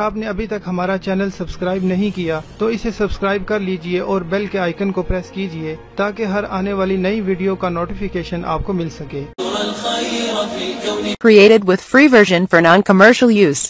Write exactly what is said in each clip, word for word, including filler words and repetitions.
आपने अभी तक हमारा चैनल सब्सक्राइब नहीं किया तो इसे सब्सक्राइब कर लीजिए और बेल के आइकन को प्रेस कीजिए ताकि हर आने वाली नई वीडियो का नोटिफिकेशन आपको मिल सके। Created with free version for non-commercial use.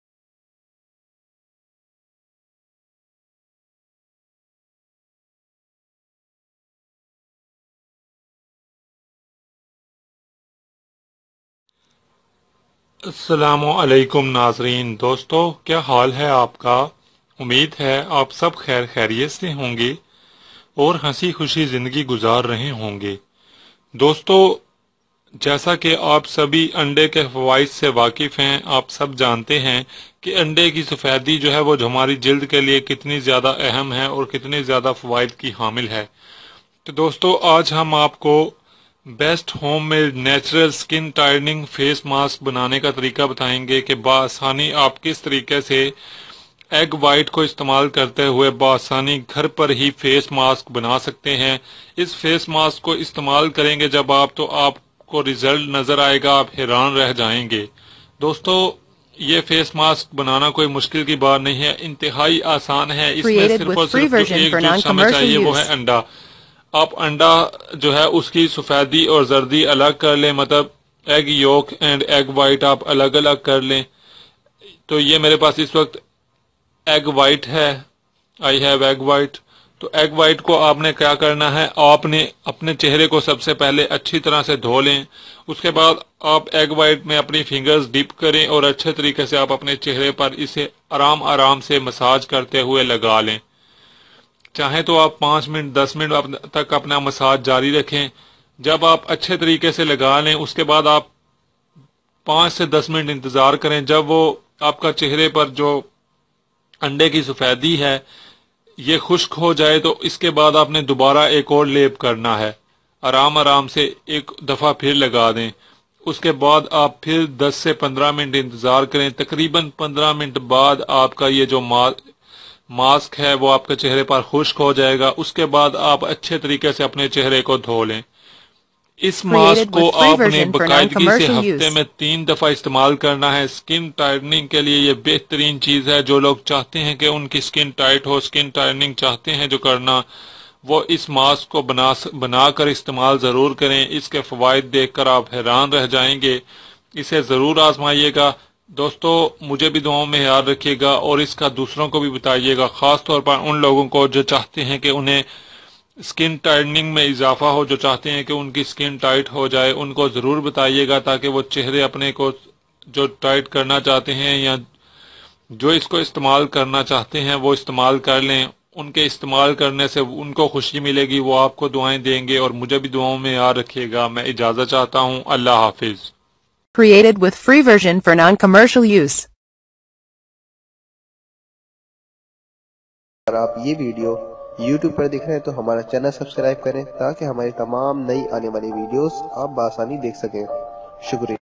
अस्सलामु अलैकुम नाजरीन। दोस्तों, क्या हाल है आपका? उम्मीद है आप सब खैर खैरियत से होंगे और हंसी खुशी जिंदगी गुजार रहे होंगे। दोस्तों, जैसा कि आप सभी अंडे के फवाइद से वाकिफ हैं, आप सब जानते हैं कि अंडे की सफेदी जो है वो जो हमारी जिल्द के लिए कितनी ज्यादा अहम है और कितनी ज्यादा फवाइद की हामिल है। तो दोस्तों, आज हम आपको बेस्ट होम में natural skin tightening face mask बनाने का तरीका बताएंगे कि बआसानी आप किस तरीके से एग वाइट को इस्तेमाल करते हुए बआसानी घर पर ही फेस मास्क बना सकते हैं। इस फेस मास्क को इस्तेमाल करेंगे जब आप तो आपको रिजल्ट नजर आएगा, आप हैरान रह जाएंगे। दोस्तों, ये फेस मास्क बनाना कोई मुश्किल की बात नहीं है, इंतहाई आसान है। इसमें सिर्फ और सिर्फ एक चीज हमें चाहिए, वो है अंडा। आप अंडा जो है उसकी सफेदी और जर्दी अलग कर लें, मतलब egg yolk and egg white आप अलग अलग कर लें। तो ये मेरे पास इस वक्त एग वाइट है, आई हैव एग वाइट। तो एग वाइट को आपने क्या करना है, आपने अपने चेहरे को सबसे पहले अच्छी तरह से धो लें। उसके बाद आप एग वाइट में अपनी फिंगर्स डिप करें और अच्छे तरीके से आप अपने चेहरे पर इसे आराम आराम से मसाज करते हुए लगा लें। चाहे तो आप पाँच मिनट दस मिनट तक अपना मसाज जारी रखें। जब आप अच्छे तरीके से लगा लें उसके बाद आप पाँच से दस मिनट इंतजार करें। जब वो आपका चेहरे पर जो अंडे की सफेदी है ये खुश्क हो जाए तो इसके बाद आपने दोबारा एक और लेप करना है। आराम आराम से एक दफा फिर लगा दें। उसके बाद आप फिर दस से पंद्रह मिनट इंतजार करें। तकरीबन पंद्रह मिनट बाद आपका ये जो मा मास्क है वो आपके चेहरे पर खुश्क हो जाएगा। उसके बाद आप अच्छे तरीके से अपने चेहरे को धो लें। इस मास्क को आपने बाकायदगी से हफ्ते में तीन दफा इस्तेमाल करना है। स्किन टाइटनिंग के लिए ये बेहतरीन चीज है। जो लोग चाहते हैं कि उनकी स्किन टाइट हो, स्किन टाइटनिंग चाहते हैं जो करना, वो इस मास्क को बना बनाकर इस्तेमाल जरूर करें। इसके फवाइद देखकर आप हैरान रह जाएंगे। इसे जरूर आजमाइएगा। दोस्तों, मुझे भी दुआओं में याद रखिएगा और इसका दूसरों को भी बताइएगा, खास तौर पर उन लोगों को जो चाहते हैं कि उन्हें स्किन टाइटनिंग में इजाफा हो, जो चाहते हैं कि उनकी स्किन टाइट हो जाए, उनको जरूर बताइएगा ताकि वो चेहरे अपने को जो टाइट करना चाहते हैं या जो इसको इस्तेमाल करना चाहते हैं वो इस्तेमाल कर लें। उनके इस्तेमाल करने से उनको खुशी मिलेगी, वो आपको दुआएं देंगे और मुझे भी दुआओं में याद रखिएगा। मैं इजाजत चाहता हूँ। अल्लाह हाफिज। Created with free version for non-commercial use. अगर आप ये वीडियो YouTube पर देख रहे हैं तो हमारा चैनल सब्सक्राइब करें ताकि हमारी तमाम नई आने वाली वीडियोस आप बआसानी देख सकें। शुक्रिया।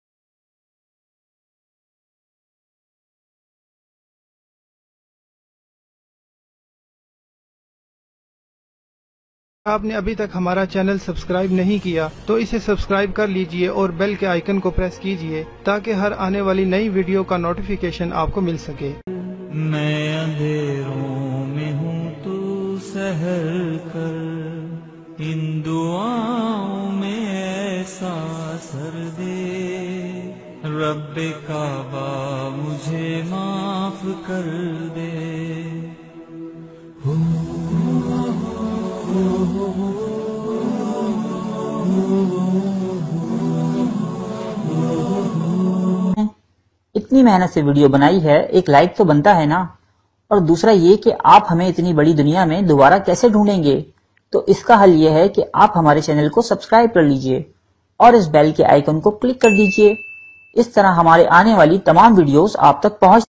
आपने अभी तक हमारा चैनल सब्सक्राइब नहीं किया तो इसे सब्सक्राइब कर लीजिए और बेल के आइकन को प्रेस कीजिए ताकि हर आने वाली नई वीडियो का नोटिफिकेशन आपको मिल सके। मैं अंधेरों में हूँ तू सहर कर, इन दुआओं में ऐसा असर दे, रब्बे काबा मुझे माफ कर दे। इतनी मेहनत से वीडियो बनाई है, एक लाइक तो बनता है ना। और दूसरा ये कि आप हमें इतनी बड़ी दुनिया में दोबारा कैसे ढूंढेंगे, तो इसका हल ये है कि आप हमारे चैनल को सब्सक्राइब कर लीजिए और इस बेल के आइकन को क्लिक कर दीजिए। इस तरह हमारे आने वाली तमाम वीडियोस आप तक पहुंच